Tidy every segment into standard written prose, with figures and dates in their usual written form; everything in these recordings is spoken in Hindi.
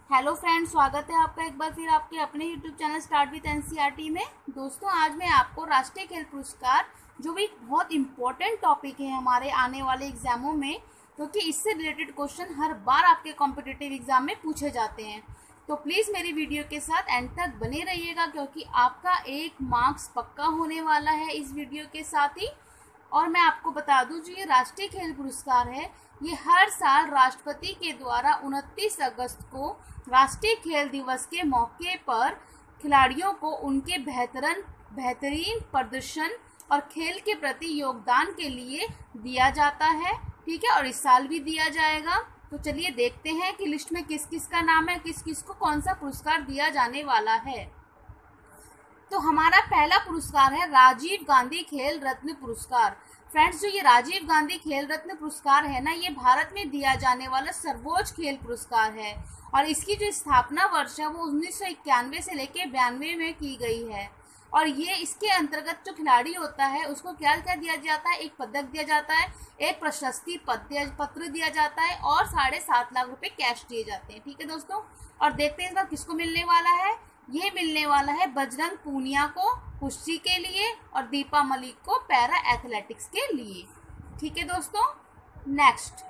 हेलो फ्रेंड्स, स्वागत है आपका एक बार फिर आपके अपने YouTube channel start with NCERT में। दोस्तों, आज मैं आपको राष्ट्रीय खेल पुरस्कार, जो भी बहुत इम्पोर्टेंट टॉपिक है हमारे आने वाले एग्जामों में, क्योंकि इससे रिलेटेड क्वेश्चन हर बार आपके कॉम्पिटिटिव एग्जाम में पूछे जाते हैं। तो प्लीज़ मेरी वीडियो के साथ एंड तक बने रहिएगा, क्योंकि आपका 1 मार्क्स पक्का होने वाला है इस वीडियो के साथ ही। और मैं आपको बता दूं, जो ये राष्ट्रीय खेल पुरस्कार है, ये हर साल राष्ट्रपति के द्वारा 29 अगस्त को राष्ट्रीय खेल दिवस के मौके पर खिलाड़ियों को उनके बेहतरीन प्रदर्शन और खेल के प्रति योगदान के लिए दिया जाता है। ठीक है, और इस साल भी दिया जाएगा। तो चलिए देखते हैं कि लिस्ट में किस किस का नाम है, किस किस को कौन सा पुरस्कार दिया जाने वाला है। तो हमारा पहला पुरस्कार है राजीव गांधी खेल रत्न पुरस्कार। फ्रेंड्स, जो ये राजीव गांधी खेल रत्न पुरस्कार है ना, ये भारत में दिया जाने वाला सर्वोच्च खेल पुरस्कार है और इसकी जो स्थापना वर्ष है वो 1991 से लेकर 92 में की गई है। और ये इसके अंतर्गत जो खिलाड़ी होता है उसको क्या क्या दिया जाता है, एक पदक दिया जाता है, एक प्रशस्ति पत्र दिया जाता है और 7.5 लाख रुपए कैश दिए जाते हैं। ठीक है दोस्तों, और देखते हैं इस बार किसको मिलने वाला है। ये मिलने वाला है बजरंग पूनिया को कुश्ती के लिए और दीपा मलिक को पैरा एथलेटिक्स के लिए। ठीक है दोस्तों, नेक्स्ट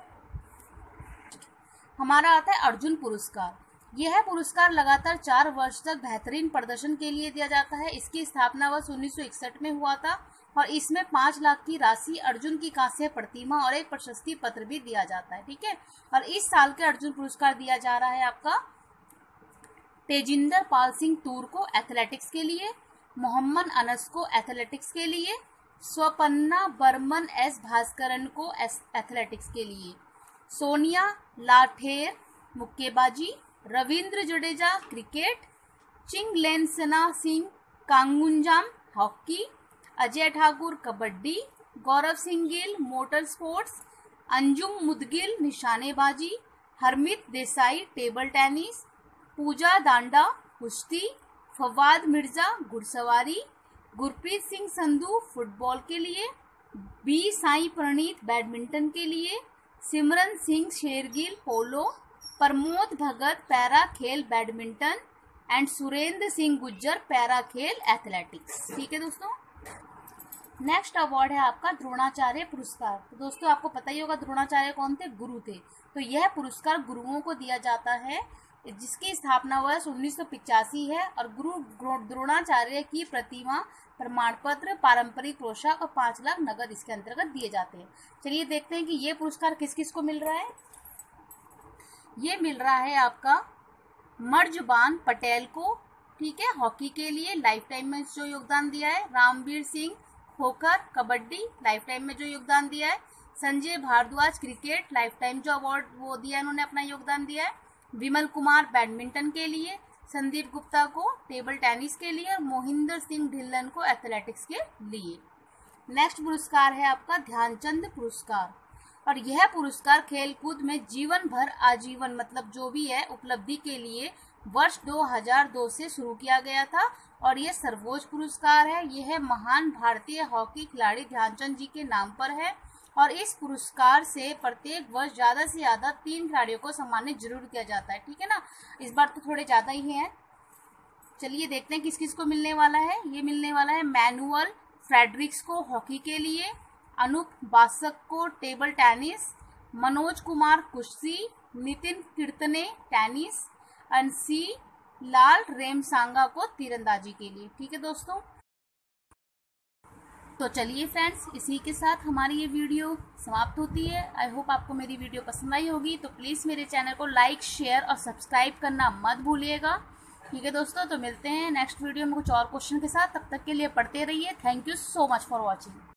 हमारा आता है अर्जुन पुरस्कार। यह पुरस्कार लगातार 4 वर्ष तक बेहतरीन प्रदर्शन के लिए दिया जाता है। इसकी स्थापना वर्ष 1961 में हुआ था और इसमें 5 लाख की राशि, अर्जुन की कांस्य प्रतिमा और एक प्रशस्ति पत्र भी दिया जाता है। ठीक है, और इस साल के अर्जुन पुरस्कार दिया जा रहा है आपका तेजिंदर पाल सिंह तूर को एथलेटिक्स के लिए, मोहम्मद अनस को एथलेटिक्स के लिए, स्वपन्ना बर्मन एस भास्करन को एथलेटिक्स के लिए, सोनिया लाठेर मुक्केबाजी, Ravindra Jadeja cricket, Chinglensana Singh Kangujam hockey, Ajay Thakur kabaddi, Gaurav Singh Gill motor sports, Anjum Moudgil निशानेबाजी, हरमित देसाई टेबल टेनिस, पूजा दांडा कुश्ती, फवाद मिर्जा घुड़सवारी, गुरप्रीत सिंह संधू फुटबॉल के लिए, बी साई प्रणीत बैडमिंटन के लिए, सिमरन सिंह शेरगिल पोलो, प्रमोद भगत पैरा खेल badminton and Surendra Singh Gurjar para खेल एथलेटिक्स। ठीक है दोस्तों, नेक्स्ट अवार्ड है आपका द्रोणाचार्य पुरस्कार। तो दोस्तों, आपको पता ही होगा द्रोणाचार्य कौन थे, गुरु थे। तो यह पुरस्कार गुरुओं को दिया जाता है, जिसकी स्थापना वर्ष 1985 है और गुरु द्रोणाचार्य की प्रतिमा, प्रमाण पत्र, पारंपरिक पोशाक और 5 लाख नगद इसके अंतर्गत दिए जाते हैं। चलिए देखते हैं कि ये पुरस्कार किस किस को मिल रहा है। ये मिल रहा है आपका मर्जबान पटेल को, ठीक है, हॉकी के लिए लाइफ टाइम में जो योगदान दिया है, रामवीर सिंह खोखर कबड्डी लाइफ टाइम में जो योगदान दिया है, Sanjay Bhardwaj cricket lifetime जो अवार्ड वो दिया इन्होंने अपना योगदान दिया है, विमल कुमार बैडमिंटन के लिए, संदीप गुप्ता को टेबल टेनिस के लिए और मोहिंदर सिंह ढिल्लन को एथलेटिक्स के लिए। नेक्स्ट पुरस्कार है आपका ध्यानचंद पुरस्कार और यह पुरस्कार खेलकूद में जीवन भर आजीवन मतलब जो भी है उपलब्धि के लिए वर्ष 2002 से शुरू किया गया था और यह सर्वोच्च पुरस्कार है। यह महान भारतीय हॉकी खिलाड़ी ध्यानचंद जी के नाम पर है और इस पुरस्कार से प्रत्येक वर्ष ज़्यादा से ज़्यादा 3 खिलाड़ियों को सम्मानित जरूर किया जाता है। ठीक है ना, इस बार तो थोड़े ज़्यादा ही हैं। चलिए देखते हैं किस किस को मिलने वाला है। ये मिलने वाला है मैनुअल फ्रेडरिक्स को हॉकी के लिए, अनूप बासक को टेबल टेनिस, मनोज कुमार कुश्ती, नितिन कीर्तने टेनिस, अंशी लाल रेमसांगा को तीरंदाजी के लिए। ठीक है दोस्तों, तो चलिए फ्रेंड्स, इसी के साथ हमारी ये वीडियो समाप्त होती है। आई होप आपको मेरी वीडियो पसंद आई होगी, तो प्लीज़ मेरे चैनल को लाइक शेयर और सब्सक्राइब करना मत भूलिएगा। ठीक है दोस्तों, तो मिलते हैं नेक्स्ट वीडियो में कुछ और क्वेश्चन के साथ। तब तक के लिए पढ़ते रहिए। Thank you so much for watching.